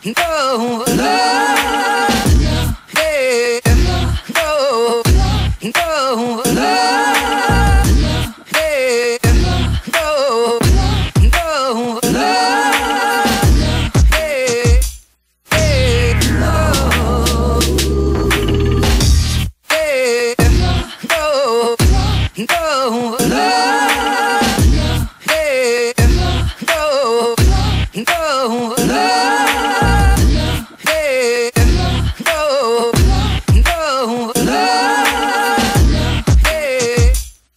go, love, yeah, go, go, love, yeah, go, go, love, yeah, yeah, go, yeah, go, go, love. Go, love, yeah, go, go, love, yeah,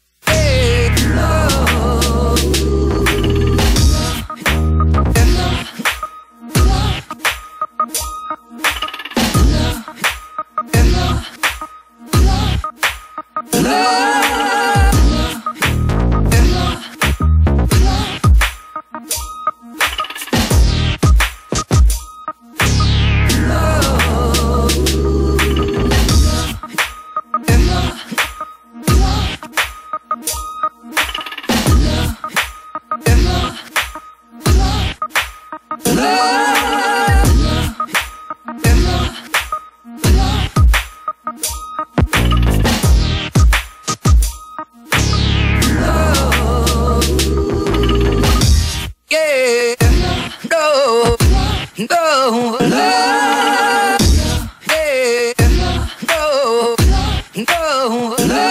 go, love, yeah, go, go, love.